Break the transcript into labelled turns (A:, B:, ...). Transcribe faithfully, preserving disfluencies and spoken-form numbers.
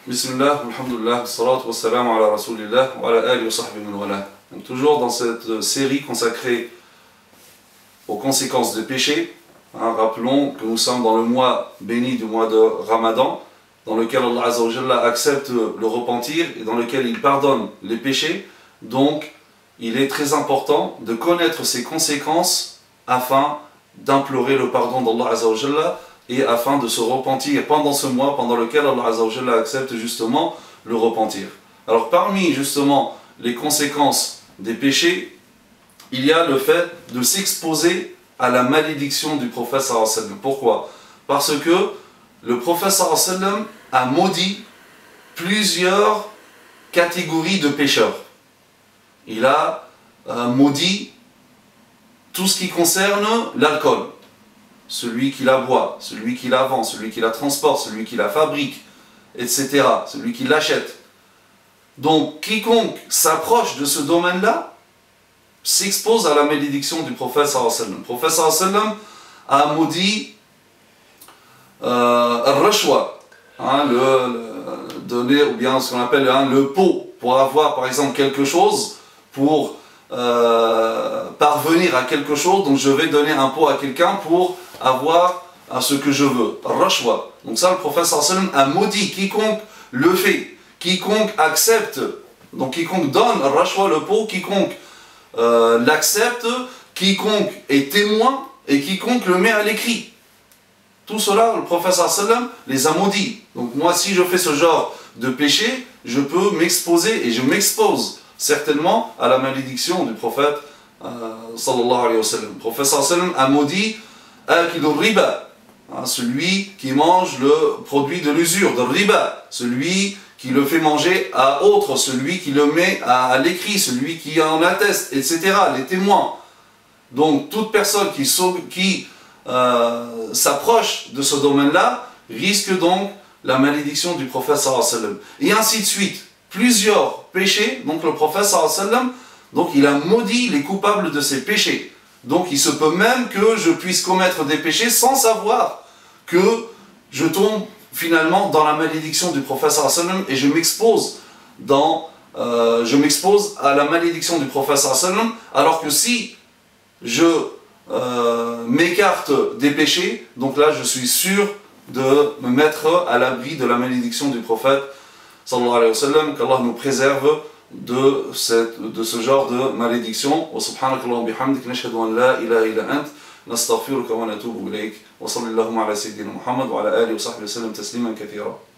A: Bismillah, alhamdulillah, salatu wassalamu ala rasulillah, wa ala alihi wa sahbihi man wala. Donc toujours dans cette série consacrée aux conséquences des péchés, hein, rappelons que nous sommes dans le mois béni du mois de Ramadan, dans lequel Allah Azza wa Jalla accepte le repentir et dans lequel il pardonne les péchés. Donc il est très important de connaître ces conséquences afin d'implorer le pardon d'Allah Azza wa Jalla et afin de se repentir pendant ce mois pendant lequel Allah Azza wa Jalla accepte justement le repentir. Alors parmi justement les conséquences des péchés, il y a le fait de s'exposer à la malédiction du prophète sallallahu alayhi wa sallam. Pourquoi? Parce que le prophète sallallahu alayhi wa sallam a maudit plusieurs catégories de pécheurs. Il a euh, maudit tout ce qui concerne l'alcool. Celui qui la boit, celui qui la vend, celui qui la transporte, celui qui la fabrique, et cetera, celui qui l'achète. Donc, quiconque s'approche de ce domaine-là s'expose à la malédiction du prophète sallallahu alayhi wa sallam. Le prophète sallallahu alayhi wa sallam a maudit euh, al-rashwa, hein, le, le donner, ou bien ce qu'on appelle hein, le pot, pour avoir par exemple quelque chose, pour euh, parvenir à quelque chose, donc je vais donner un pot à quelqu'un pour avoir à ce que je veux, rashwa. Donc ça, le prophète sallallahu alayhi wa sallam a maudit quiconque le fait, quiconque accepte, donc quiconque donne rashwa, le pot, quiconque euh, l'accepte, quiconque est témoin et quiconque le met à l'écrit. Tout cela, le prophète sallallahu alayhi wa sallam les a maudits. Donc moi, si je fais ce genre de péché, je peux m'exposer et je m'expose certainement à la malédiction du prophète euh, sallallahu alayhi wa sallam. Le prophète sallallahu alayhi wa sallam a maudit Akil riba, hein, celui qui mange le produit de l'usure, de riba, celui qui le fait manger à autre, celui qui le met à, à l'écrit, celui qui en atteste, et cetera, les témoins. Donc toute personne qui, qui euh, s'approche de ce domaine-là risque donc la malédiction du prophète sallallahu alayhi wa sallam. Et ainsi de suite, plusieurs péchés, donc le prophète sallallahu alayhi wa sallam, donc il a maudit les coupables de ces péchés. Donc il se peut même que je puisse commettre des péchés sans savoir que je tombe finalement dans la malédiction du prophète sallallahu alayhi wa sallam et je m'expose dans, euh, je m'expose à la malédiction du prophète sallallahu alayhi wa sallam, alors que si je euh, m'écarte des péchés, donc là je suis sûr de me mettre à l'abri de la malédiction du prophète sallallahu alayhi wa sallam, qu'Allah nous préserve de, cette, de ce genre de malédiction. Wa subhanakallahu bihamdik nashhadu an la ilaha illa ant nastaghfiruka wa natubu ilayk wa sallallahu ala sayyidina Muhammad wa ala alihi wa sahbihi wa sallam tasliman kathira.